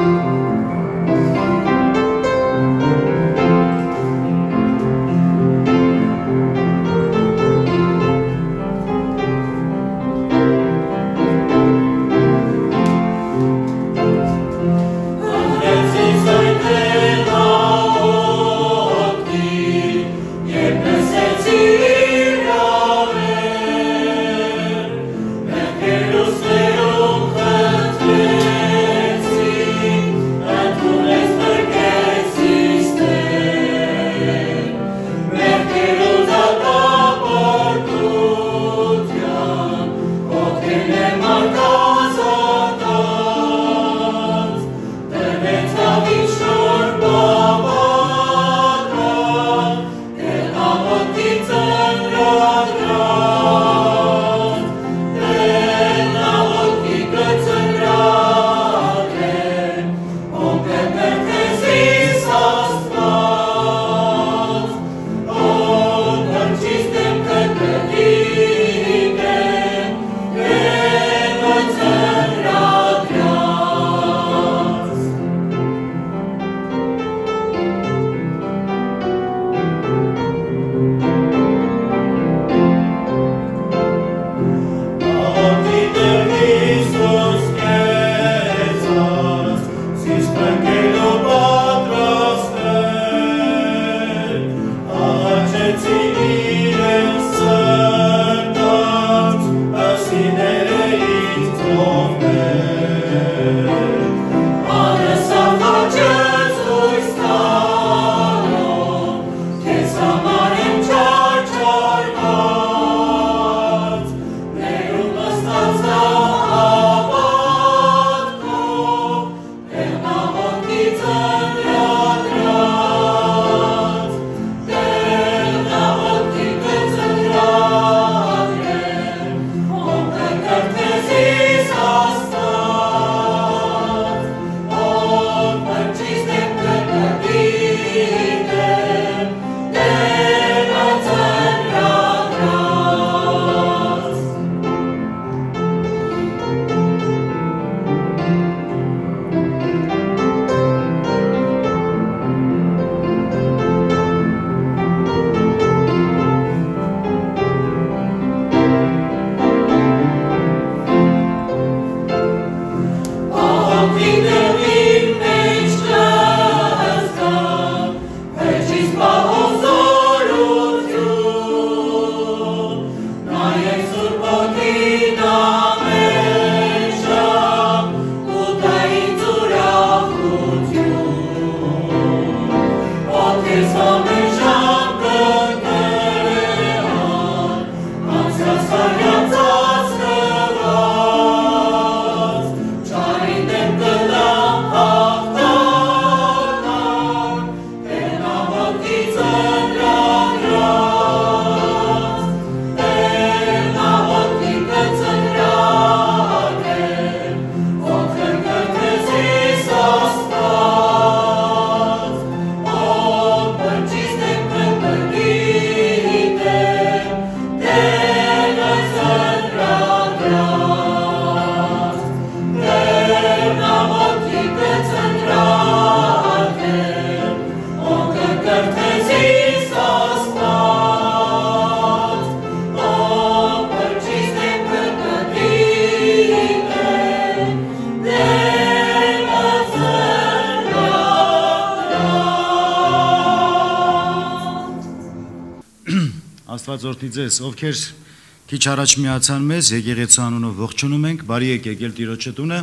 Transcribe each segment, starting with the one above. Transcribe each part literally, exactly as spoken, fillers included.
Աստված օրհնի ձեզ, ովքեր քիչ առաջ միացան մեզ, եկեղեցու անունով ողջունում ենք, բարի եք եկել Տիրոջը տունը,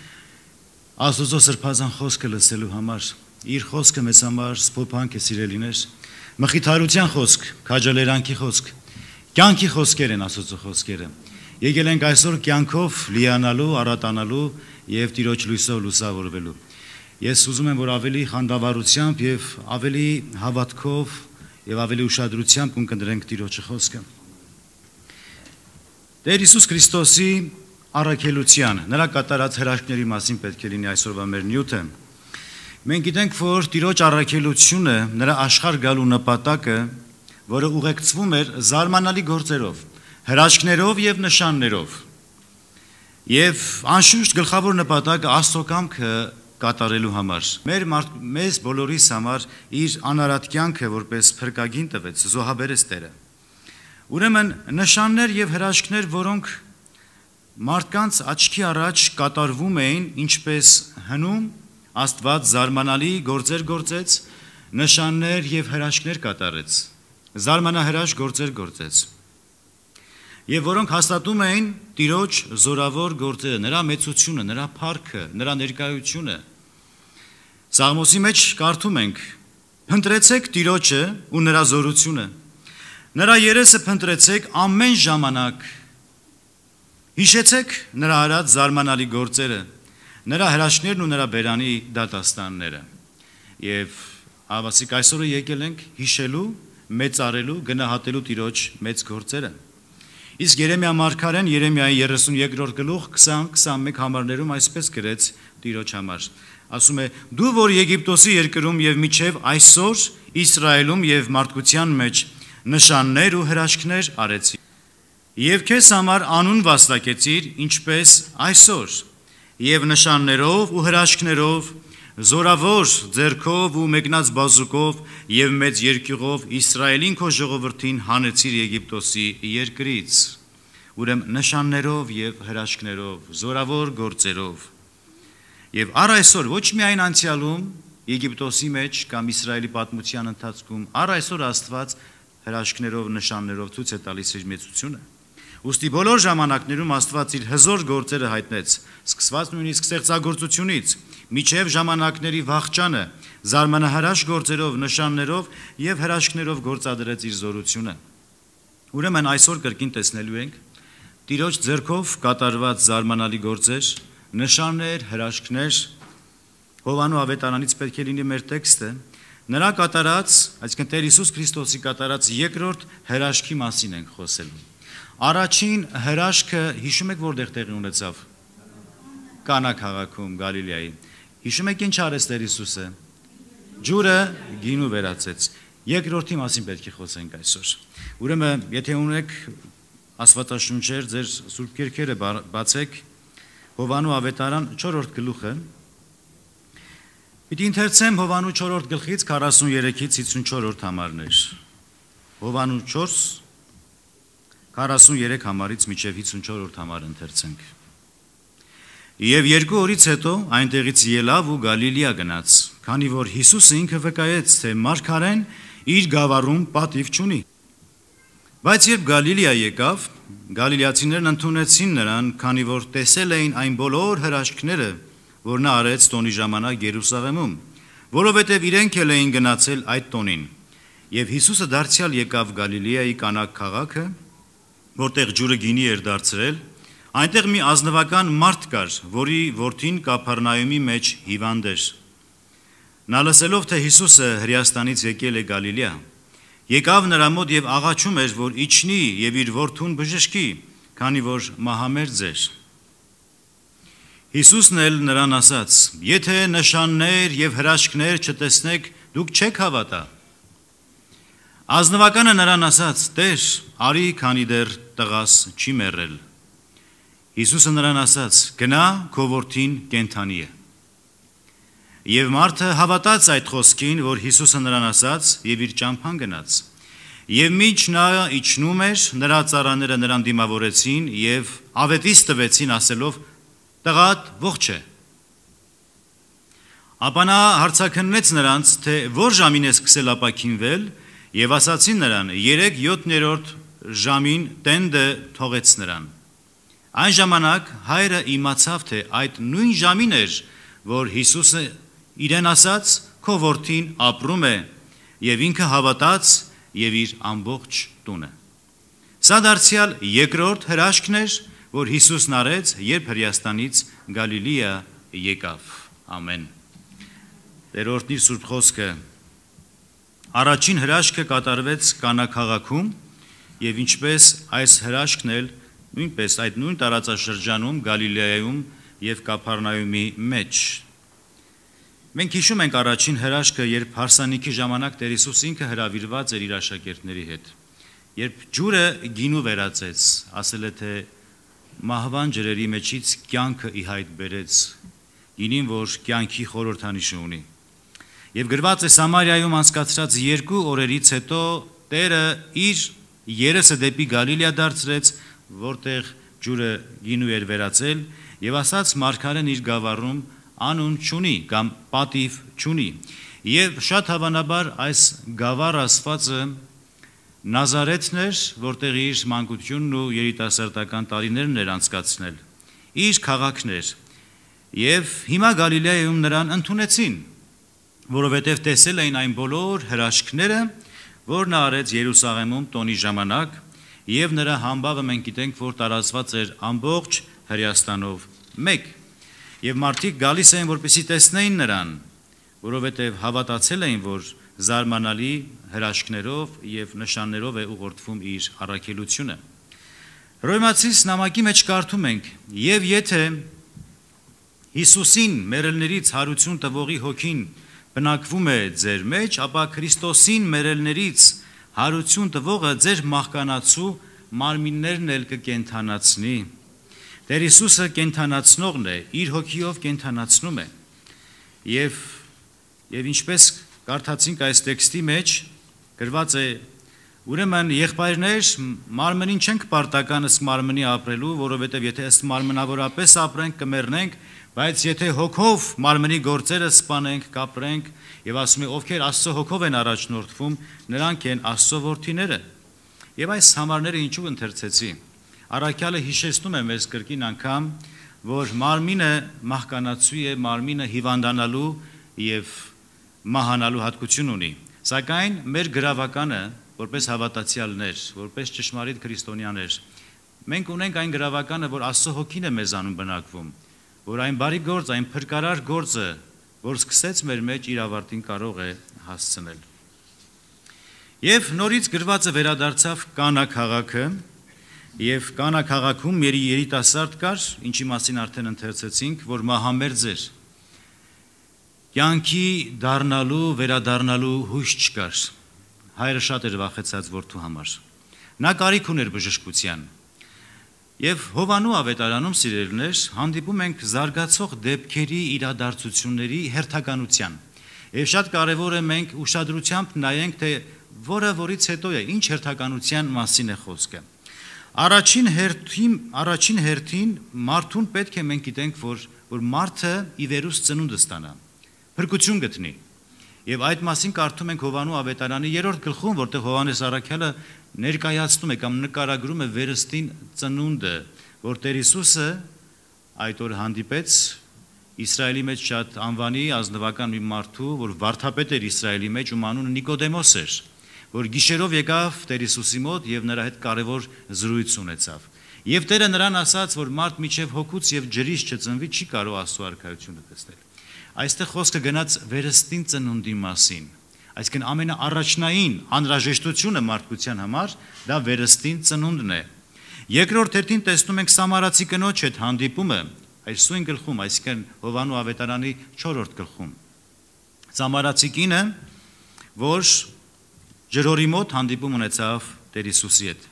Աստծո սրբազան խոսքը լսելու համար, իր խոսքը մեզ համար սփոփանք է սիրելիներ, մխիթարության խոսք, քաջալերանքի խոսք, կյանքի խոսքեր են Աստծո խոսքերը։ Եկել ենք այսօր կյանքով լիանալու, առատանալու եւ Տիրոջ լույսով լուսավորվելու։ Ես ուզում եմ, որ ավելի խանդավառությամբ եւ ավելի հավատքով եւ ավելի ուշադրությամբ կընկերենք Տիրոջը խոսքը։ Տեր Հիսուս Քրիստոսի առաքելության, նրա կատարած հրաշքների մասին պետք է լինի այսօրվա մեր նյութը։ Մենք գիտենք, որ Տիրոջ առաքելությունը, նրա աշխարհ գալու նպատակը, որը ուղեկցվում էր զարմանալի գործերով, հրաշքներով եւ նշաններով։ Եվ անշուշտ գլխավոր նպատակը Աստծո կամքը կատարելու համար։ Մեր մեզ բոլորիս համար իր անարատ կյանքը որպես փրկագին տվեց, զոհաբերեց Տերը։ Ուրեմն նշաններ եւ հրաշքներ, որոնք մարդկանց աչքի առաջ կատարվում էին, ինչպես հնում Աստված զարմանալի գործեր գործեց, նշաններ եւ հրաշքներ կատարեց, զարմանահրաշ գործեր գործեց, եւ որոնք հաստատում էին Տիրոջ զորավոր գործերը, նրա մեծությունը, նրա փառքը, նրա ներկայությունը։ Սաղմոսի մեջ կարդում ենք. «Փնտրեցեք Տիրոջը ու նրա զորությունը, նրա երեսը փնտրեցեք ամեն ժամանակ, հիշեցեք նրա արած զարմանալի գործերը, նրա հրաշքներն ու նրա բերանի դատաստանները»։ Եվ ավասիկ այսօր եկել ենք հիշելու, մեծարելու, գնահատելու Տիրոջ մեծ գործերը։ Իսկ Երեմիա մարգարեն Երեմիայի երեսունյոթերորդ գլուխ քսան քսանմեկ համարներում այսպես գրեց Տիրոջ համար։ Ասում է. «Դու, որ Եգիպտոսի երկրում եւ միջև այսօր Իսրայելում եւ մարդկության մեջ նշաններ ու հրաշքներ արեցի, եւ քեզ համար անուն վաստակեցիր, ինչպես այսօր, եւ նշաններով ու հրաշքներով, զորավոր ձեռքով ու մեկնած բազուկով եւ մեծ երկյուղով Իսրայելին քո ժողովրդին հանեցիր Եգիպտոսի երկրից»։ Ուրեմն նշաններով եւ հրաշքներով, զորավոր գործերով։ Եվ առ այսօր ոչ միայն անցյալում Եգիպտոսի մեջ կամ Իսրայելի պատմության ընթացքում, առ այսօր Աստված հրաշքներով, նշաններով ցույց է տալիս իր մեծությունը։ Ուստի բոլոր ժամանակներում Աստված իր հզոր գործերը հայտնեց, սկսված նույնիսկ ստեղծագործությունից, միջև ժամանակների վախճանը, զարմանահրաշ գործերով, նշաններով եւ հրաշքներով գործադրեց իր զորությունը։ Ուրեմն այսօր կրկին տեսնելու ենք Տիրոջ ձեռքով կատարված զարմանալի գործեր, նշաններ, հրաշքներ։ Հովանու ավետարանից պետք է լինի մեր տեքստը, նրա կատարած, այսինքն Տեր Հիսուս Քրիստոսի կատարած երկրորդ հրաշքի մասին ենք խոսելու։ Առաջին հրաշքը հիշում եք որտեղ տեղի ունեցավ։ Կանա քաղաքում, Գալիլեայի։ Հիշում եք ինչ արեց Տեր Հիսուսը։ Ջուրը գինու վերածեց։ Երկրորդի մասին պետք է խոսենք այսօր։ Ուրեմն, եթե ունեք Աստվածաշունչեր, ձեր սուրբ գրքերը բացեք, Հովանու ավետարան չորրորդ գլուխը։ Պիտի ընթերցեմ Հովանու չորրորդ գլխից քառասուներեքից հիսունչորրորդ համարներ։ Հովանու չորս քառասուներեք համարից մինչև հիսունչորրորդ համար ընթերցենք։ Եվ երկու օրից հետո այնտեղից ելավ ու Գալիլեա գնաց, քանի որ Հիսուսը ինքը վկայեց, թե մարգարեն իր գավառում պատիվ չունի։ Բայց երբ Գալիլեա եկավ, գալիլեացիներն ընդունեցին նրան, քանի որ տեսել էին այն բոլոր հրաշքները, որ նա արեց տոնի ժամանակ Երուսաղեմում, որովհետև իրենք էլ էին գնացել այդ տոնին։ Եվ Հիսուսը դարձյալ եկավ Գալիլեայի Կանա քաղաքը, որտեղ ջուրը գինի էր դարձրել, այնտեղ մի ազնվական մարդ կար, որի որդին Կափառնայումի մեջ հիվանդ էր։ Նա լսելով, թե Հիսուսը Հրեաստանից եկել է Գալիլեա, եկավ նրա մոտ եւ աղաչում էր, որ իջնի եւ իր որդուն բժշկի, քանի որ մահամերձ էր։ Հիսուսն էլ նրան ասաց. «Եթե նշաններ եւ հրաշքներ չտեսնեք, դուք չեք հավատա»։ Ազնվականը նրան ասաց. «Տեր, արի, քանի դեռ տղաս չի մեռել»։ Հիսուսը նրան ասաց. «Գնա, քո որդին կենդանի է»։ Եվ մարդը հավատաց այդ խոսքին, որ Հիսուսը նրան ասաց, եւ իր ճամփան գնաց։ Եվ մինչ նա իջնում էր, նրա ծառաները նրան դիմավորեցին եւ ավետիս տվեցին, ասելով. «Տղատ ողջ է»։ Ապա նա հարցաքննեց նրանց, թե որ ժամին է սկսել ապաքինվել, եւ ասացին նրան. «Երեք յոթներորդ ժամին տենդը թողեց նրան»։ Այն ժամանակ հայրը իմացավ, թե այդ նույն ժամին էր, որ Հիսուսը իրեն ասաց. «Քո որդին ապրում է», եւ ինքը հավատաց եւ իր ամբողջ տունը։ Սա դարձյալ երկրորդ հրաշքն էր, որ Հիսուսն արեց, երբ Հրեաստանից Գալիլեա եկավ։ Ամեն։ Տեր օրհնի սուրբ խոսքը։ Առաջին հրաշքը կատարվեց Կանա քաղաքում, եւ ինչպես այս հրաշքն էլ նույնպես այդ նույն տարածաշրջանում Գալիլեայում եւ Կափառնայումի մեջ։ Մենք հիշում ենք առաջին հրաշքը, երբ հարսանիքի ժամանակ Տեր Հիսուս ինքը հրավիրված էր իր աշակերտների հետ։ Երբ ջուրը գինու վերածեց, ասել է, թե մահվան ջրերի մեջից կյանքը ի հայտ բերեց, ինին, որ կյանքի խորհրդանիշ ունի։ Եվ գրված է Սամարիայում անցկացրած երկու օրերից հետո Տերը իր երեսը դեպի Գալիլեա դարձրեց, որտեղ ջուրը գինու էր վերածել, եւ ասաց մարգարեն իր գավառում անուն չունի կամ պատիվ չունի։ Եվ շատ հավանաբար այս գավառ ասվածը Նազարեթն էր, որտեղ իր մանկությունն ու երիտասարդական տարիներն էր անցկացնել, իր քաղաքն էր։ Եվ հիմա Գալիլեայում նրան ընդունեցին, որովհետև տեսել էին այն բոլոր հրաշքները, որ նա արեց Երուսաղեմում տոնի ժամանակ, եւ նրա համբավը մենք գիտենք, որ տարածված էր ամբողջ Հրեաստանով մեկ։ Եվ մարդիկ գալիս էին, որպեսզի տեսնեին նրան, որովհետև հավատացել էին, որ զարմանալի հրաշքներով եւ նշաններով է ուղղորդվում իր առաքելությունը։ Հռոմեացիս նամակի մեջ կարդում ենք. «Եվ եթե Հիսուսին մերելներից հարություն տվողի հոգին բնակվում է ձեր մեջ, ապա Քրիստոսին մերելներից հարություն տվողը ձեր մահկանացու մարմիններն էլ կկենդանացնի»։ Տեր Հիսուսը կենդանացնողն է, իր հոգիով կենդանացնում է։ Եվ եւ ինչպես կարդացինք այս տեքստի մեջ, գրված է. ուրեմն եղբայրներ, մարմնին չենք պարտական ըստ մարմնի ապրելու, որովհետև եթե ըստ մարմնավորապես ապրենք, կմեռնենք, բայց եթե հոգով մարմնի գործերը սպանենք, կապրենք, եւ ասում է, ովքեր Աստծո հոգով են առաջնորդվում, նրանք են Աստծո որդիները։ Եվ այս համարները ինչու ընթերցեցի։ Առաքյալը հիշեցնում է մեզ կրկին անգամ, որ մարմինը մահկանացու է, մարմինը հիվանդանալու եւ մահանալու հատկություն ունի։ Սակայն մեր գրավականը, որպես հավատացյալներ, որպես ճշմարիտ քրիստոնյաներ, մենք ունենք այն գրավականը, որ Աստծո հոգին է մեզանում բնակվում, որ այն բարի գործ, այն փրկարար գործը, որ սկսեց մեր մեջ, իր ավարտին կարող է հասցնել։ Եվ նորից գրվածը վերադարձավ Կանա քաղաքը, եւ Կանա քաղաքում մեր երիտասարդ կար, ինչի մասին արդեն ընթերցեցինք, որ մահամերձ էր։ Կյանքի դառնալու, վերադառնալու հույս չկար։ Հայրը շատ էր վախեցած որդու համար։ Նա կարիք ուներ բժշկության։ Եվ Հովանու ավետարանում, սիրելիներ, հանդիպում ենք զարգացող դեպքերի իրադարձությունների հերթականության։ Եվ շատ կարևոր է մենք ուշադրությամբ նայենք, թե որը որից հետո է, ինչ հերթականության մասին է խոսքը։ Առաջին հերթին, առաջին հերթին մարդուն պետք է մենք գիտենք, որ որ մարդը ի վերուս ծնունդ ստանա, փրկություն գտնի։ Եվ այդ մասին կարդում ենք Հովանու ավետարանի երրորդ գլխում, որտեղ Հովանես առաքյալը ներկայացնում է կամ նկարագրում է վերստին ծնունդը, որ Տեր Հիսուսը այդ օր հանդիպեց Իսրայելի մեջ շատ անվանի ազնվական մի մարդու, որ վարդապետ էր Իսրայելի մեջ, ում անունը Նիկոդեմոս էր, որ գիշերով եկավ Տեր Հիսուսի մոտ եւ նրա հետ կարևոր զրույց ունեցավ։ Եվ Տերը նրան ասաց, որ մարդ միջև հոգուց եւ ջրից չծնվի, չի կարող Աստծո արքայությունը տեսնել։ Այստեղ խոսքը գնաց վերստին ծնունդի մասին, այսինքն ամենաառաջնային անհրաժեշտությունը մարդկության համար դա վերստին ծնունդն է։ Երկրորդ հերթին տեսնում ենք Սամարացի կնոջ հետ հանդիպումը, այս սույն գլխում, այսինքն Հովանու ավետարանի չորրորդ գլխում։ Սամարացի կինը, որ ջրորի մոտ հանդիպում ունեցավ Տեր Հիսուսի հետ։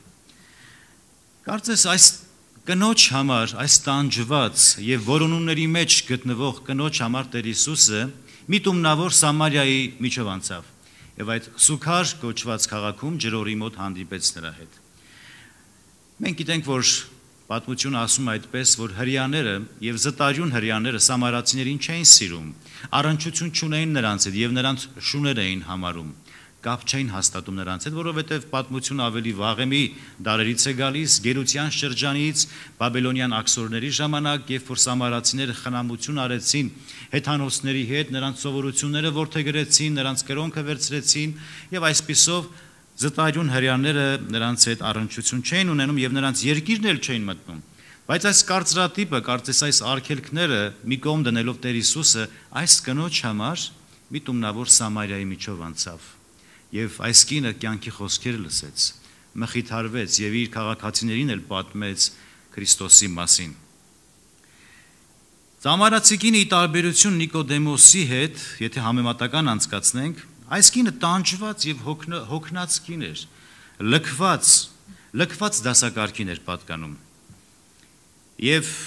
Կարծես այս կնոջ համար, այս տանջված եւ որոնումների մեջ գտնվող կնոջ համար Տեր Հիսուսը մի տումնավոր Սամարիայի միջով անցավ եւ այդ Սուքար կոչված քաղաքում ջրորի մոտ հանդիպեց նրա հետ։ Մենք գիտենք, որ պատմությունը ասում է այդպես, որ հրեաները եւ զտարյուն հրեաները սամարացիներին չէին սիրում, առնչություն չունեին նրանց հետ եւ նրանց շուներ էին համարում, կապ չէին հաստատում նրանց հետ, որովհետեւ պատմությունը ավելի վաղեմի դարերից է գալիս, գերության շրջանից, բաբելոնյան աքսորների ժամանակ, երբ որ սամարացիները խնամություն արեցին հեթանոսների հետ, նրանց սովորությունները որդեգրեցին, նրանց կրոնքը վերցրեցին եւ այսպիսով զտարյուն հրեաները նրանց հետ առնչություն չէին ունենում եւ նրանց երկիրն էլ չէին մտնում։ Բայց այս կարծրատիպը, կարծես այս արգելքները մի կողմ դնելով Տեր Հիսուսը այս կնոջ համար մի տումնավոր Սամարիայի միջով անցավ։ Եվ այս կինը կյանքի խոսքերը լսեց, մխիթարվեց եւ իր քաղաքացիներին էլ պատմեց Քրիստոսի մասին։ Սամարացի կինը ի տարբերություն Նիկոդեմոսի հետ, եթե համեմատական անցկացնենք, այս կինը տանջված եւ հոգնած կին էր, լքված, լքված դասակարգին էր պատկանում։ Եվ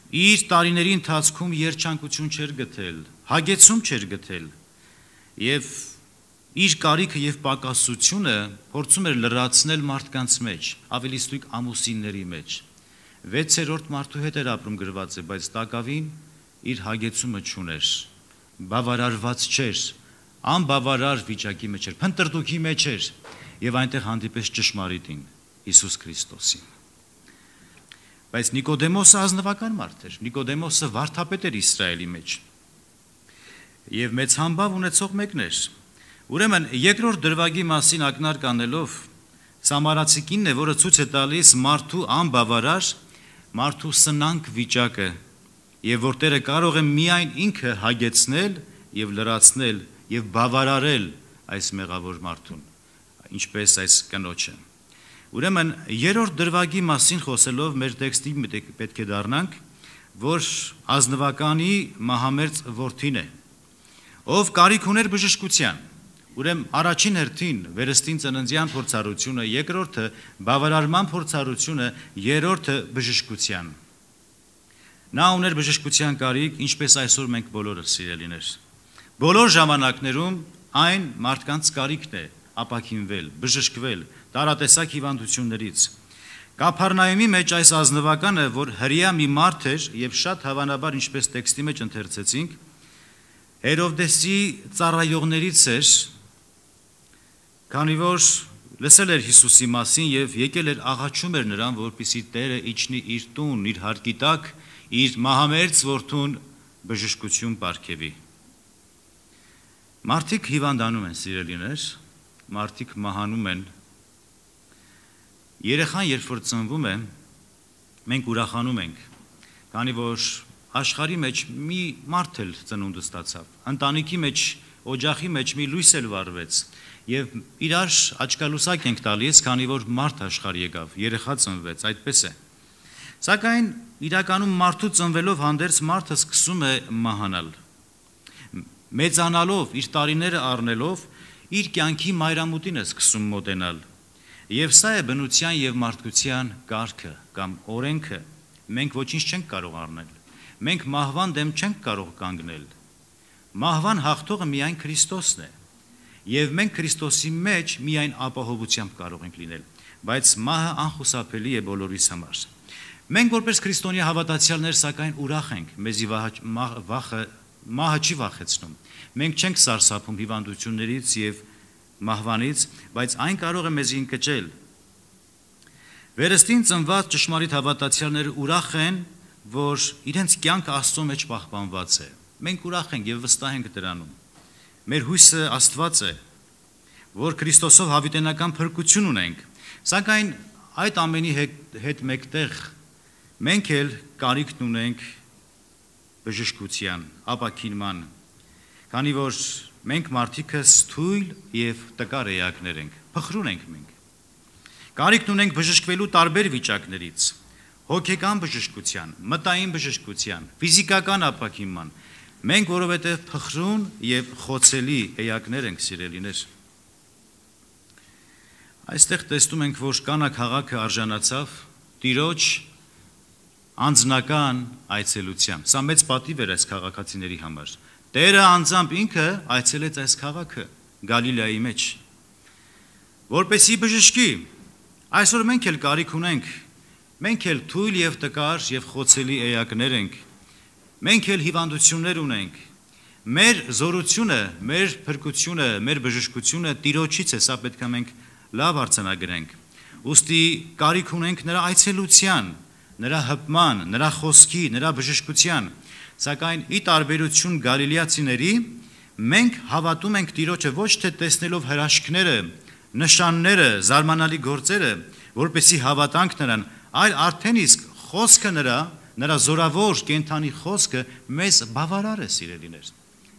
իր տարիների ընթացքում երջանկություն չէր գտել, հագեցում չէր գտել եւ իր կարիքը եւ պակասությունը փորձում էր լրացնել մարդկանց մեջ, ավելի ստույգ ամուսինների մեջ։ վեցերորդ մարդու հետ էր ապրում գրված է, բայց տակավին իր հագեցումը չուներ, բավարարված չէր, անբավարար վիճակի մեջ էր, փնտրտուքի մեջ էր եւ այնտեղ հանդիպեց ճշմարիտին Հիսուս Քրիստոսին։ Բայց Նիկոդեմոսը ազնվական մարդ էր, Նիկոդեմոսը վարդապետ էր Իսրայելի մեջ եւ մեծ համբավ ունեցող մեկն էր։ Ուրեմն երկրորդ դրվագի մասին ակնարկ անելով Սամարացի կինն է, որը ցույց է տալիս մարդու անբավարար, մարդու սնանկ վիճակը եւ որ Տերը կարող է միայն ինքը հագեցնել եւ լրացնել եւ բավարարել այս մեղավոր մարդուն, ինչպես այս կնոջը։ Ուրեմն երրորդ դրվագի մասին խոսելով մեր տեքստի պետք է դառնանք, որ ազնվականի մահամերձ որդին է, ով կարիք ուներ բժշկության։ Ուրեմն առաջին հերթին վերստին ծննդյան փորձառությունը, երկրորդը բավարարման փորձառությունը, երրորդը բժշկության։ Նա ուներ բժշկության կարիք, ինչպես այսօր մենք բոլորս սիրելիներ։ Բոլոր ժամանակներում այն մարդկանց կարիքն է ապաքինվել, բժշկվել տարատեսակ հիվանդություններից։ Կափառնայումի մեջ այս ազնվականը, որ հրյա մի մարդ էր եւ շատ հավանաբար, ինչպես տեքստի մեջ ընթերցեցինք, Հերովդեսի ծառայողներից էր, քանի որ լսել էր Հիսուսի մասին եւ եկել էր աղաչում էր նրան, որպեսզի Տերը իջնի իր տուն, իր հարկի տակ, իր մահամերձ որդուն բժշկություն պարգևի։ Մարդիկ հիվանդանում են, սիրելիներ, մարդիկ մահանում են։ Երեխան երբ որ ծնվում է, մենք ուրախանում ենք, քանի որ աշխարհի մեջ մի մարդ էլ ծնունդ ստացավ, ընտանիքի մեջ, օջախի մեջ մի լույս էլ վառվեց, եւ իրար աչքալուսակ ենք տալիս, քանի որ մարդ աշխարհ եկավ, երեխա ծնվեց, այդպես է։ Սակայն իրականում մարդու ծնվելով հանդերձ մարդը սկսում է մահանալ։ Մեծանալով, իր տարիները առնելով, իր կյանքի մայրամուտին է սկսում մոտենալ։ Եվ սա է բնության եւ մարդկության կարգը կամ օրենքը։ Մենք ոչինչ չենք կարող առնել։ Մենք մահվան դեմ չենք կարող կանգնել։ Մահվան հաղթողը միայն Քրիստոսն է։ Եվ մենք Քրիստոսի մեջ միայն ապահովությամբ կարող ենք լինել, բայց մահը անխուսափելի է բոլորիս համար։ Մենք որպես քրիստոնյա հավատացյալներ սակայն ուրախ ենք, մեզի վախը մահը չի վախեցնում։ Մենք չենք սարսափում հիվանդություններից եւ մահվանից, բայց այն կարող է մեզ ընկճել։ Վերստին ծնված ճշմարիտ հավատացյալները ուրախ են, որ իրենց կյանքը Աստծո մեջ պահպանված է։ Մենք ուրախ ենք եւ վստահ ենք դրանում։ Մեր հույսը Աստված է, որ Քրիստոսով հավիտենական փրկություն ունենք։ Սակայն այդ ամենի հետ մեկտեղ մենք էլ կարիք ունենք բժշկության, ապաքինման, քանի որ մենք մարդիկս թույլ եւ տկար էակներ ենք, փխրուն ենք մենք։ Կարիք ունենք բժշկվելու տարբեր վիճակներից, հոգեկան բժշկության, մտային բժշկության, ֆիզիկական ապաքինման։ Մենք որովհետեւ փխրուն եւ խոցելի էակներ ենք, սիրելիներ։ Այստեղ տեսնում ենք, որ Կանա քաղաքը արժանացավ Տիրոջ անձնական այցելությամբ։ Սա մեծ պատիվ էր այս քաղաքացիների համար։ Տերը անձամբ ինքը այցելեց այս քաղաքը Գալիլեայի մեջ, որպեսզի բժշկի։ Այսօր մենք էլ կարիք ունենք, մենք էլ թույլ եւ տկար եւ խոցելի էակներ ենք, մենք էլ հիվանդություններ ունենք։ Մեր զորությունը, մեր փրկությունը, մեր բժշկությունը Տիրոջից է, սա պետք է մենք լավ արձանագրենք։ Ուստի կարիք ունենք նրա այցելության, նրա հպման, նրա խոսքի, նրա բժշկության, սակայն ի տարբերություն գալիլեացիների, մենք հավատում ենք Տիրոջը ոչ թե տեսնելով հրաշքները, նշանները, զարմանալի գործերը, որպեսզի հավատանք նրան, այլ արդեն իսկ խոսքը նրա, նրա զորավոր կենդանի խոսքը մեզ բավարար է, սիրելիներ։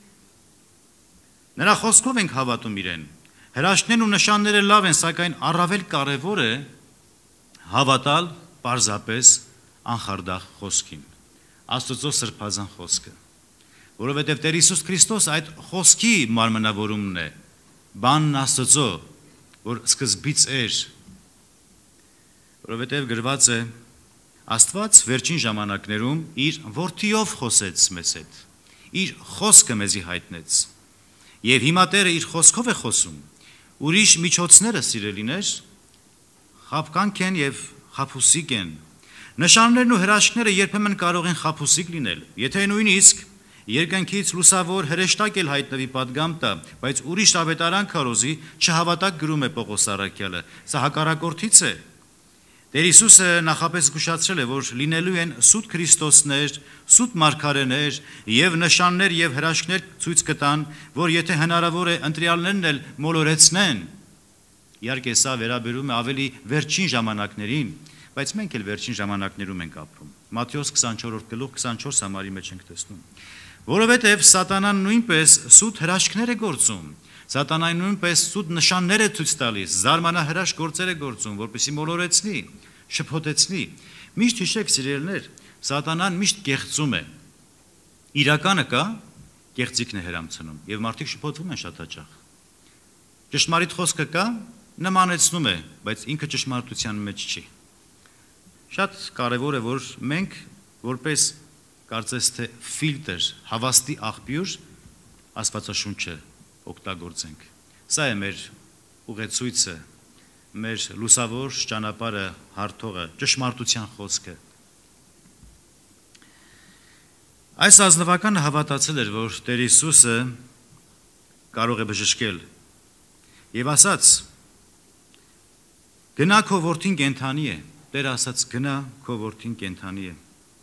Նրա խոսքով ենք հավատում իրեն։ Հրաշքներն ու նշանները լավ են, սակայն առավել կարևոր է հավատալ պարզապես անխարդախ խոսքին, Աստծո սրբազան խոսքը, որովհետև Տեր Հիսուս Քրիստոս այդ խոսքի մարմնավորումն է, բանն Աստծո, որ սկզբից էր, որովհետև գրված է Աստված վերջին ժամանակներում իր որդիով խոսեց մեզ հետ, իր խոսքը մեզի հայտնեց, և հիմա Տերը իր խոսքով է խոսում, ուրիշ միջոցները սիրելիներ, խաբկանք են և խաբուսիկ են, նշաններն ու հրաշքները երբեմն կարող են խաբուսիկ լինել, եթե նույնիսկ երկնքից լուսավոր հրեշտակ էլ հայտնվի պատգամ տա, բայց ուրիշ ավետարան քարոզի չհավատակ գրում է Պողոս առաքյալը, սա հակառակորդից է։ Տեր Հիսուսը նախապես զգուշացրել է, որ լինելու են սուտ Քրիստոսներ, սուտ մարգարեներ և նշաններ և հրաշքներ ցույց կտան, որ եթե հնարավոր է ընտրյալներն էլ մոլորեցնեն, իհարկե սա վերաբերում է ավելի վերջին ժամանակներին, բայց մենք էլ վերջին ժամանակներում ենք ապրում։ Մատթեոս քսանչորրորդ գլուխ քսանչորս համարի մեջ ենք տեսնում, որովհետև սատանան նույնպես սուտ հրաշքներ է գործում, Սատանան նույնպես սուտ նշաններ է ցույց տալիս, զարմանահրաշ գործեր է գործում, որպեսզի մոլորեցնի, շփոթեցնի։ Միշտ հիշեք, սիրելիներ, Սատանան միշտ կեղծում է։ Իրականը կա, կեղծիքն է հրամցնում, եւ մարդիկ շփոթվում են շատ հաճախ։ Ճշմարիտ խոսքը կա, նմանեցնում է, բայց ինքը ճշմարտության մեջ չի։ Շատ կարևոր է, որ մենք որպես կարծես թե ֆիլտր, հավաստի աղբյուր Աստվածաշունչը օգտագործենք։ Սա է մեր ուղեցույցը, մեր լուսավոր ճանապարհը հարթողը, ճշմարտության խոսքը։ Այս ազնվականը հավատացել էր, որ Տեր Հիսուսը կարող է բժշկել, եւ ասաց. «Գնա քո որդին կենդանի է»։ Տերը ասաց. «Գնա քո որդին կենդանի է»։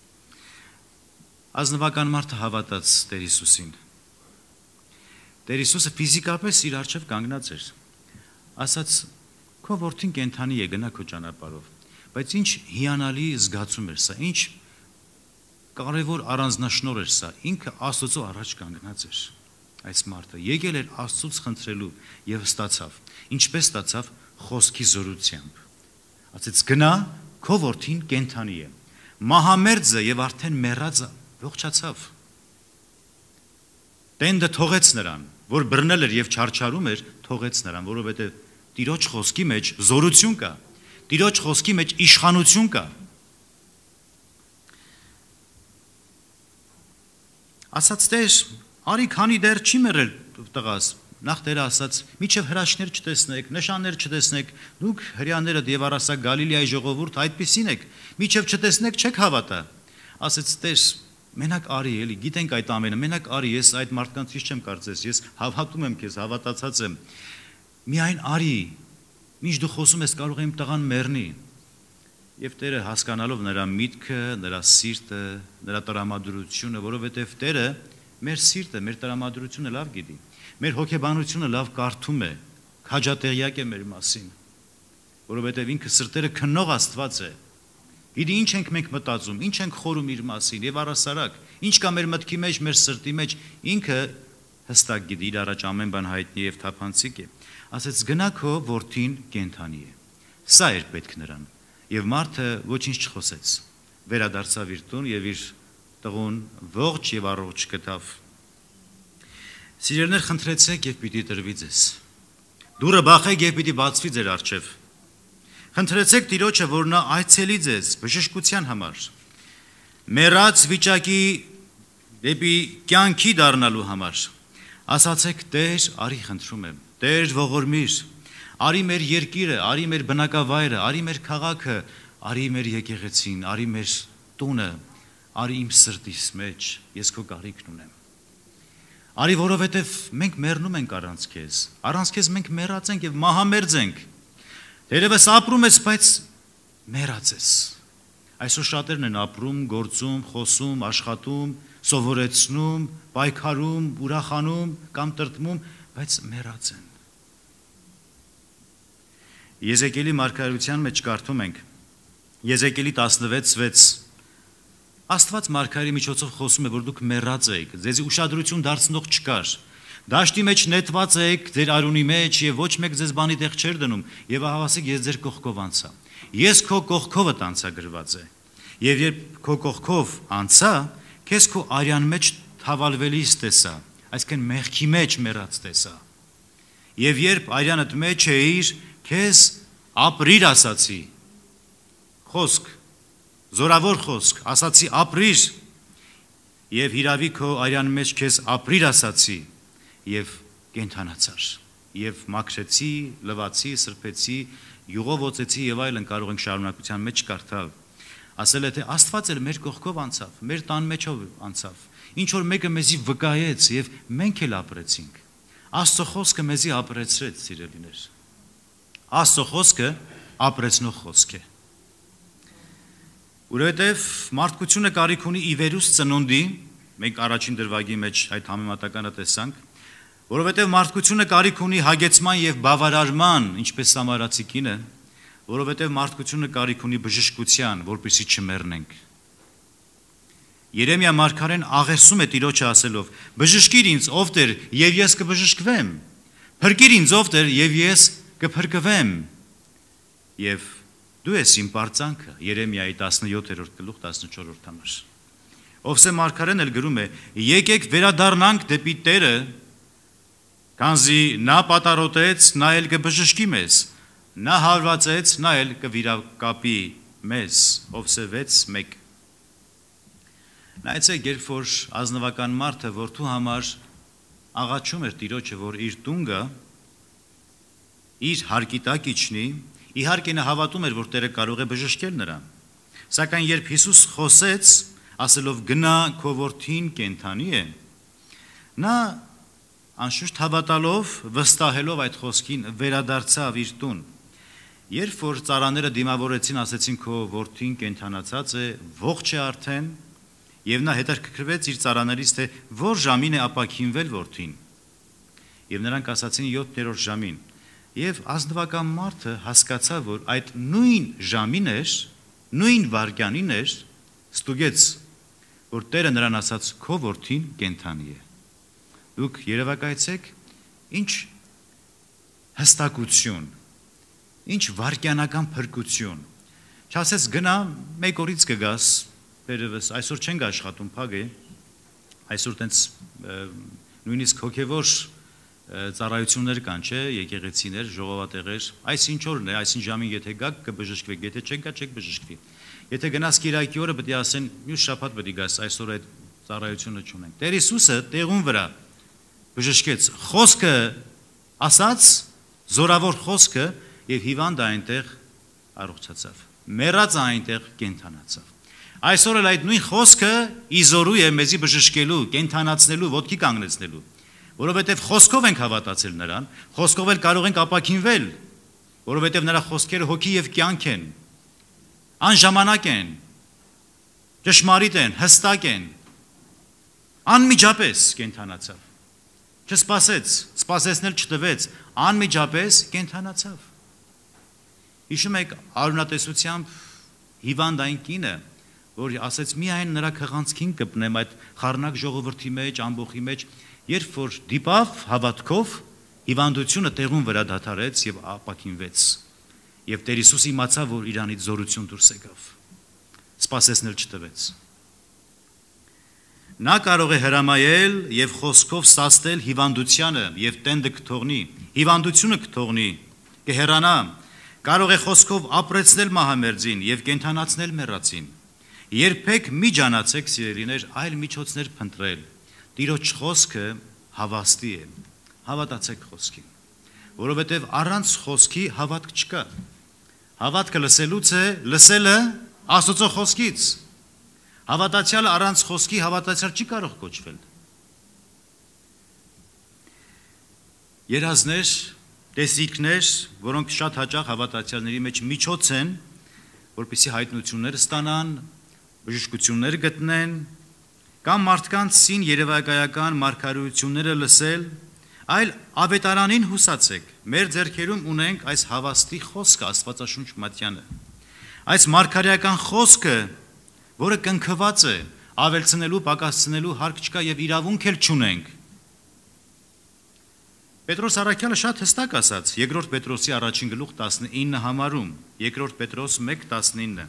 Ազնվական մարդը հավատաց Տեր Հիսուսին։ Տեր Հիսուսը ֆիզիկապես իր առջև կանգնած էր, ասաց. «Քո որդին կենդանի է, գնա քո ճանապարհով»։ Բայց ինչ հիանալի զգացում էր սա, ինչ կարևոր առանձնաշնորհ էր սա, ինքը Աստծո առաջ կանգնած էր այս մարդը, եկել էր Աստծուց խնդրելու եւ ստացավ։ Ինչպես ստացավ? Խոսքի զորությամբ։ Ասաց. «Գնա, քո որդին կենդանի է»։ Մահամերձը եւ արդեն մեռածը ողջացավ։ Տենդը թողեց նրան, որ բռնել էր եւ չարչարում էր, թողեց նրան, որովհետեւ Տիրոջ խոսքի մեջ զորություն կա, Տիրոջ խոսքի մեջ իշխանություն կա։ Ասաց. «Տեր, արի քանի դեռ չի մեռել տղաս»։ Նախ Տերը ասաց. «Միչև հրաշքներ չտեսնեք, նշաններ չտեսնեք, դուք հրեաները եւ առասակ Գալիլեայի ժողովուրդ այդպիսին եք, միչև չտեսնեք չեք հավատա»։ Ասաց. «Տեր, մենակ արի, էլի, գիտենք այդ ամենը, մենակ արի, ես այդ մարդկանցից չեմ կարծես, ես հավատում եմ քեզ, հավատացած եմ։ Միայն արի, մինչ դու խոսում ես, կարող եմ տղան մեռնի»։ Եվ Տերը հասկանալով նրա միտքը, նրա սիրտը, նրա տրամադրությունը, որովհետև Տերը մեր սիրտը, մեր տրամադրությունը լավ գիտի, մեր հոգեբանությունը լավ կարդում է, քաջատեղյակ է մեր մասին, որովհետև ինքը սրտերը քննող Աստված է։ Գիտի ինչ ենք մենք մտածում, ինչ ենք խորում իր մասին եւ առասարակ, ինչ կա մեր մտքի մեջ, մեր սրտի մեջ, ինքը հստակ գիտի, իր առաջ ամեն բան հայտնի եւ թափանցիկ է։ Ասաց. «Գնա քո որդին կենդանի է»։ Սա էր պետք նրան։ Եվ մարդը ոչինչ չխոսեց։ Վերադարձավ իր տուն եւ իր տղուն ողջ եւ առողջ գտավ։ Սիրելիներ, խնդրեցեք եւ պիտի տրվի ձեզ։ Դուրը բախեք եւ պիտի բացվի ձեր առջև։ Խնդրեցեք Տիրոջը, որ նա այցելի ձեզ բժշկության համար, մեռած վիճակի դեպի կյանքի դառնալու համար։ Ասացեք. «Տեր, արի խնդրում եմ, Տեր, ողորմիր, արի մեր երկիրը, արի մեր բնակավայրը, արի մեր քաղաքը, արի մեր եկեղեցին, արի մեր տունը, արի իմ սրտիս մեջ, ես քո կարիքն ունեմ։ Արի, որովհետև մենք մեռնում ենք առանց քեզ, առանց քեզ մենք մեռած ենք եւ մահամերձ ենք։ Երևս ապրում ես, բայց մեռած ես։ Այսօր շատերն են ապրում, գործում, խոսում, աշխատում, սովորեցնում, պայքարում, ուրախանում կամ տրտմում, բայց մեռած են։ Եզեկիելի մարգարեության մեջ կարդում ենք Եզեկիելի տասնվեց վեց Աստված մարգարեի միջոցով խոսում է, որ դուք մեռած եք, ձեզի ուշադրություն դարձնող չկար։ Դաշտի մեջ նետված եք ձեր արունի մեջ եւ ոչ մեկ ձեզ բանի տեղ չէր դնում եւ ահավասիկ ես ձեր կողքով անցա։ Ես քո կողքովդ անցա գրված է։ Եվ երբ քո կողքով անցա, քեզ քո արյան մեջ թավալվելիս տեսա, այսինքն մեղքի մեջ մեռած տեսա։ Եվ երբ արյանդ մեջ էիր, քեզ ապրիր ասացի։ Խոսք, զորավոր խոսք, ասացի ապրիր, եւ հիրավի քո արյան մեջ քեզ ապրիր ասացի, եւ կենթանացար, եւ մաքրեցի, լվացի, սրբեցի, յուղով ոցեցի եւ այլն կարող ենք շարունակության մեջ կարդալ։ Ասել է թե Աստված էլ մեր կողքով անցավ, մեր տան մեջով անցավ, ինչ որ մեկը մեզի վկայեց եւ մենք էլ ապրեցինք։ Աստծո խոսքը մեզի ապրեցրեց, սիրելիներ։ Աստծո խոսքը ապրեցնող խոսք է։ Որովհետև մարդկությունը կարիք ունի ի վերուս ծնունդի, մենք առաջին դրվագի մեջ այդ համեմատականը տեսանք, որովհետև մարդկությունը կարիք ունի հագեցման եւ բավարարման, ինչպես Սամարացի կինը, որովհետև մարդկությունը կարիք ունի բժշկության, որպեսզի չմեռնենք։ Երեմիա մարգարեն աղերսում է Տիրոջը ասելով. «Բժշկիր ինձ, ով Տեր, եւ ես կբժշկվեմ, փրկիր ինձ, ով Տեր, եւ ես կփրկվեմ»։ Եվ դու ես իմ պարծանքը, Երեմիայի տասնյոթերորդ գլուխ տասնչորսերորդ համար։ Ովսե մարգարեն էլ գրում է. «Եկեք վերադառնանք դեպի Տերը, քանզի նա պատառոտեց, նա էլ կբժշկի մեզ, նա հարվածեց, նա էլ կվիրակապի մեզ»։ Ովսե վեց մեկ։ Նայեցեք, երբ որ ազնվական մարդը որդու համար աղաչում էր Տիրոջը, որ իր տունը իր հարկի տակ իջնի, իհարկե նա հավատում էր, որ Տերը կարող է բժշկել նրան։ Սակայն երբ Հիսուս խոսեց, ասելով գնա քո որդին կենդանի է, նա անշուշտ հավատալով, վստահելով այդ խոսքին վերադարձավ իր տուն։ Երբ որ ծառաները դիմավորեցին, ասեցին քո որդին կենդանացած է, ողջ է արդեն, եւ նա հետաքրքրվեց իր ծառաներից, թե որ ժամին է ապաքինվել որդին։ Եվ նրանք ասացին յոթերորդ ժամին։ Եվ ազնվական մարդը հասկացավ, որ այդ նույն ժամին էր, նույն վայրկյանին էր, ստուգեց, որ Տերը նրան ասաց քո որդին կենդանի է։ Դուք երևակայեցեք, ինչ հստակություն, ինչ վայրկյանական փրկություն։ Չասես գնա մեկ օրից կգաս, վերևս այսօր չենք աշխատում, փակ է, այսօր տենց նույնիսկ հոգևոր ծառայություններ կան, չէ, եկեղեցիներ, ժողովատեղեր, այս ինչ օրն է, այսին ժամին եթե գաք կբժշկվեք, եթե չեք գա չեք բժշկվի։ Եթե գնաս Կիրակի օրը պետք է ասեն մյուս շաբաթ պետք է գաս, այսօր այդ ծառայությունը չունենք։ Տեր Հիսուսը տեղում վրա բժշկեց, խոսքը ասաց, զորավոր խոսքը եւ հիվանդը այնտեղ առողջացավ։ Մեռածը այնտեղ կենդանացավ։ Այսօր էլ այդ նույն խոսքը իզորու է մեզի բժշկելու, կենդանացնելու, ոտքի կանգնեցնելու, որովհետև խոսքով ենք հավատացել նրան, խոսքով էլ կարող ենք ապաքինվել, որովհետև նրա խոսքերը հոգի եւ կյանք են, անժամանակ են, ճշմարիտ են, հստակ են, անմիջապես կենդանացավ, չսպասեց, սպասեցնել չտվեց, անմիջապես կենդանացավ։ Հիշում եք արունատեսությամբ հիվանդ այն կինը, որ ասեց միայն նրա քղանցքին կպնեմ այդ խառնակ ժողովրդի մեջ, ամբոխի մեջ, երբ որ դիպավ հավատքով, հիվանդությունը տեղում վրա դադարեց եւ ապաքինվեց։ Եվ Տեր Հիսուս իմացավ, որ իրանից զորություն դուրս եկավ։ Սպասեցնել չտվեց։ Նա կարող է հրամայել եւ խոսքով սաստել հիվանդությանը եւ տենդը կթողնի, հիվանդությունը կթողնի, կհեռանա, կարող է խոսքով ապրեցնել մահամերձին եւ կենդանացնել մեռածին։ Երբեք մի ջանացեք, սիրելիներ, այլ միջոցներ փնտրել։ Տիրոջ խոսքը հավաստի է։ Հավատացեք խոսքին, որովհետև առանց խոսքի հավատք չկա։ Հավատքը լսելուց է, լսելը Աստծո խոսքից։ Հավատացյալը առանց խոսքի հավատացյալ չի կարող կոչվել։ Երազներ, տեսիքներ, որոնք շատ հաճախ հավատացյալների մեջ միջոց են, որպեսզի հայտնություններ ստանան, բժշկություններ գտնեն, կամ մարդկանց սին երևակայական մարգարեությունները լսել, այլ ավետարանին հուսացեք, մեր ձեռքերում ունենք այս հավաստի խոսքը, Աստվածաշունչ Մատյանը, այս մարգարեական խոսքը, որը կնքված է, ավելցնելու, պակասցնելու հարկ չկա եւ իրավունք էլ չունենք։ Պետրոս առաքյալը շատ հստակ ասաց, երկրորդ Պետրոսի առաջին գլուխ տասնինը համարում, երկրորդ Պետրոս մեկ տասնինը,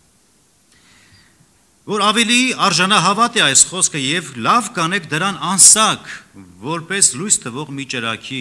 որ ավելի արժանահավատ է այս խոսքը եւ լավ կանեք դրան անսակ, որպես լույս տվող մի ճրագի։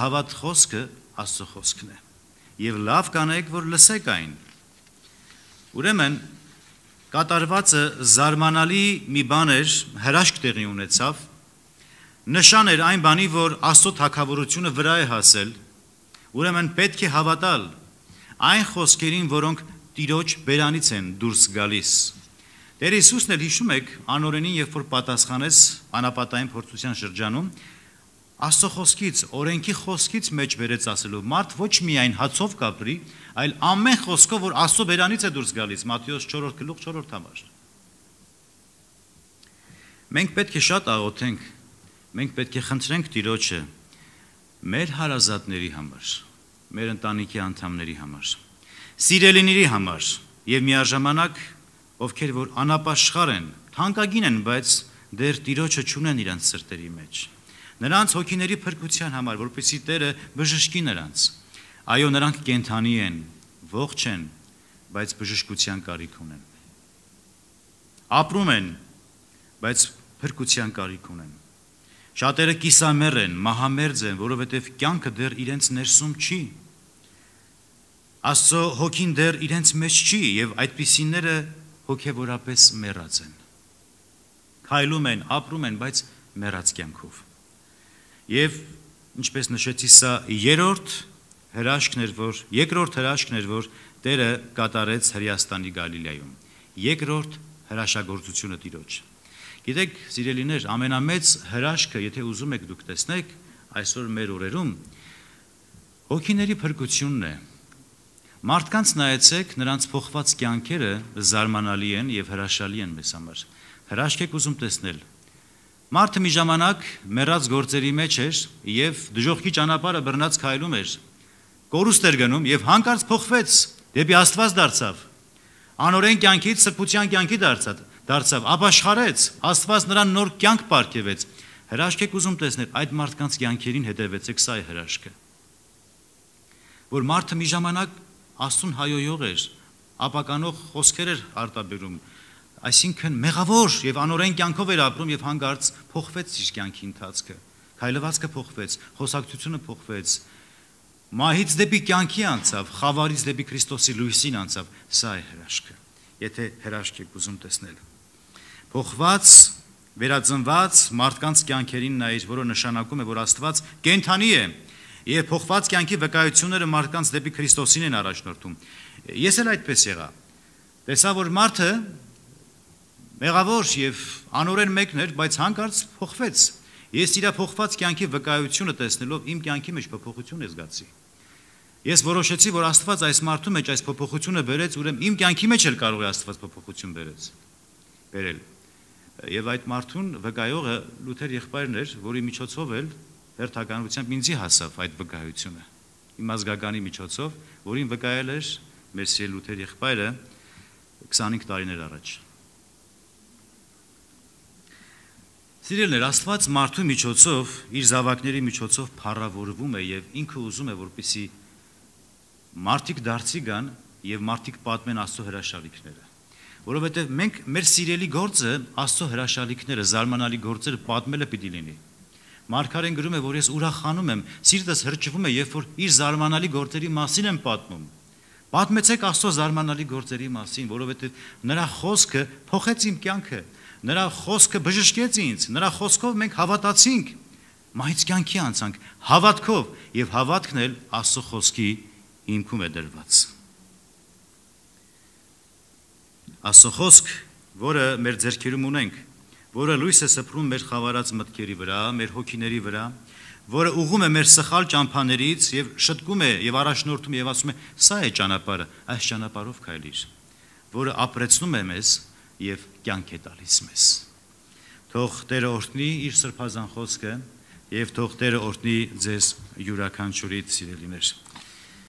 Արժանահավատ խոսքը Աստծո խոսքն է եւ լավ կանեք, որ լսեք այն։ Ուրեմն կատարվածը զարմանալի մի բան էր, հրաշք տեղի ունեցավ, նշան էր այն բանի, որ Աստծո թագավորությունը վրա է հասել, ուրեմն պետք է հավատալ այն խոսքերին, որոնք Տիրոջ բերանից են դուրս գալիս։ Տեր Հիսուսն էլ հիշում եք անօրենին, երբ որ պատասխանեց անապատային փորձության շրջանում, Աստծո խոսքից, օրենքի խոսքից մեջ բերեց ասելով, մարդ ոչ միայն հացով կապրի, այլ ամեն խոսքով, որ Աստծո բերանից է դուրս գալիս, Մատթեոս չորրորդ գլուխ չորրորդ համար։ Մենք պետք է շատ աղոթենք, մենք պետք է խնդրենք Տիրոջը մեր հարազատների համար, մեր ընտանիքի անդամների համար, սիրելիների համար եւ միաժամանակ ովքեր որ անապաշխար են, թանկագին են, բայց դեռ Տիրոջը չունեն իրենց սրտերի մեջ։ Նրանց հոգիների փրկության համար, որպեսզի Տերը բժշկի նրանց։ Այո, նրանք կենդանի են, ողջ են, բայց բժշկության կարիք ունեն։ Ապրում են, բայց փրկության կարիք ունեն։ Շատերը կիսամեռ են, մահամերձ են, որովհետև կյանքը դեռ իրենց ներսում չի։ Աստծո հոգին դեռ իրենց մեջ չի եւ այդպիսիները հոգեվորապես մեռած են։ Քայլում են, ապրում են, բայց մեռած կյանքով։ Եվ ինչպես նշեցի, սա երրորդ հրաշքն էր, որ երկրորդ հրաշքն էր, որ Տերը կատարեց Հրեաստանի Գալիլեայում։ Երկրորդ հրաշագործությունը Տիրոջ։ Գիտեք, սիրելիներ, ամենամեծ հրաշքը, եթե ուզում եք դուք տեսնեք, այսօր մեր օրերում հոգիների փրկությունն է։ Մարդկանց նայեցեք, նրանց փոխված կյանքերը զարմանալի են եւ հրաշալի են մեզ համար։ Հրաշք եք ուզում տեսնել։ Մարդը մի ժամանակ մեռած գործերի մեջ էր եւ դժոխքի ճանապարհը բռնած քայլում էր։ Կորուստ էր գնում եւ հանկարծ փոխվեց, դեպի Աստված դարձավ։ Անօրեն կյանքից սրբության կյանքի դարձավ, դարձավ, ապաշխարեց, Աստված նրան նոր կյանք պարգևեց։ Հրաշք եք ուզում տեսնել, այդ մարդկանց կյանքերին հետևեցեք, սա է հրաշքը։ Որ մարդը մի ժամանակ Աստծուն հայոյող էր, ապականող խոսքեր էր արտաբերում, այսինքն մեղավոր եւ անօրեն կյանքով էր ապրում եւ հանգարց փոխվեց իր կյանքի ընթացքը, քայլվածքը փոխվեց, խոսակցությունը փոխվեց, մահից դեպի կյանքի անցավ, խավարից դեպի Քրիստոսի լույսին անցավ, սա է հրաշքը, եթե հրաշք եք ուզում տեսնել։ Փոխված, վերածնված մարդկանց կյանքերին նայր, որը նշանակում է, որ Աստված կենդանի է եւ փոխված կյանքի վկայությունները մարդկանց դեպի Քրիստոսին են առաջնորդում։ Ես էլ այդպես եղա։ Տեսա, որ մարդը մեղավոր եւ անօրեն մեկն էր, բայց հանկարծ փոխվեց։ Ես իր փոխված կյանքի վկայությունը տեսնելով իմ կյանքի մեջ փոփոխություն է զգացի։ Ես որոշեցի, որ Աստված այս մարդու մեջ այս փոփոխությունը բերեց, ուրեմն իմ կյանքի մեջ էլ կարող է Աստված փոփոխություն բերեց։ Բերել։ Եվ այդ մարդուն վկայողը Լութեր եղբայրն էր, որի միջոցով էլ հերթականությամբ ինձի հասավ այդ վկայությունը։ Իմ ազգականի միջոցով, որին վկայել էր մեր սիրելի Լութեր եղբայրը քսանհինգ տարիներ առաջ։ Սիրելիներ, Աստված մարդու միջոցով, իր զավակների միջոցով փառավորվում է եւ ինքը ուզում է, որպեսզի մարդիկ դարձի գան եւ մարդիկ պատմեն Աստծո հրաշալիքները։ Որովհետեւ մենք մեր սիրելի գործը Աստծո հրաշալիքները, զարմանալի գործերը պատմելը պիտի լինի։ Մարգարեն գրում է, որ ես ուրախանում եմ, սիրտս հրճվում է, երբ որ իր զարմանալի գործերի մասին եմ պատմում։ Պատմեցեք Աստծո զարմանալի գործերի մասին, որովհետեւ նրա խոսքը փոխեց իմ կյանքը։ Նրա խոսքը բժշկեց ինձ, նրա խոսքով մենք հավատացինք, մահից կյանքի անցանք, հավատքով, եւ հավատքն էլ Աստծո խոսքի հիմքում է դրված։ Աստծո խոսք, որը մեր ձեռքերում ունենք, որը լույս է սփռում մեր խավարած մտքերի վրա, մեր հոգիների վրա, որը ուղղում է մեր սխալ ճամփաներից եւ շտկում է եւ առաջնորդում եւ ասում է. «Սա է ճանապարհը, այս ճանապարհով քայլիր», որը ապրեցնում է մեզ եւ կյանք է տալիս մեզ։ Թող Տերը օրհնի իր սրբազան խոսքը եւ թող Տերը օրհնի ձեզ յուրաքանչյուրից, սիրելիներ։